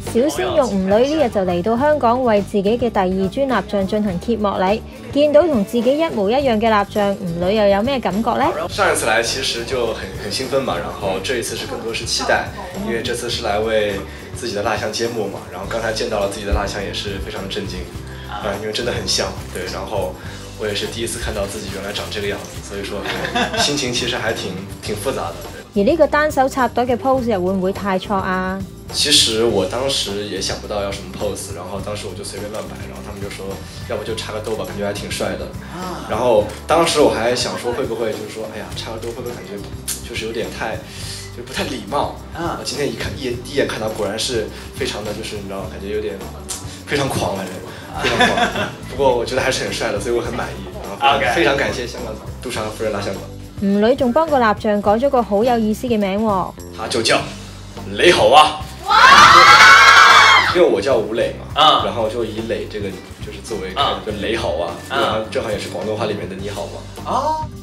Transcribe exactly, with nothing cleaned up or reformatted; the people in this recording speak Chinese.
小鮮肉吳女呢日就嚟到香港，為自己嘅第二尊蠟像進行揭幕禮。見到同自己一模一樣嘅蠟像，吳女又有咩感覺呢？ 上一次來其實就很很興奮嘛，然後這一次是更多是期待，因為這次是來為自己的蠟像揭幕嘛。然後剛才見到了自己的蠟像，也是非常的震驚，啊，因為真的很像，對。然後我也是第一次看到自己原來長這個樣子，所以說心情其實還挺挺複雜的。 而呢個單手插袋嘅 pose 又會唔會太錯啊？ 其實我當時也想不到要什麼 pose，然後當時我就隨便亂擺，然後他們就說要不就插個兜吧，感覺還挺帥的。然後當時我還想說會不會就是說，哎呀，插個兜會不會感覺就是有點太就不太禮貌啊？今天一看一第一眼看到，果然是非常的就是你知道，感覺有點非常狂的人，非常狂。不過我覺得還是很帥的，所以我很滿意。然後非常感謝香港杜尚夫人蠟像館。 吳女仲幫個蠟像改咗個好有意思嘅名喎， 他就叫雷猴啊。因為我叫吳磊嘛，啊，然後就以磊這個就是作為就雷好啊，然後正好也是廣東話裡面的你好嘛。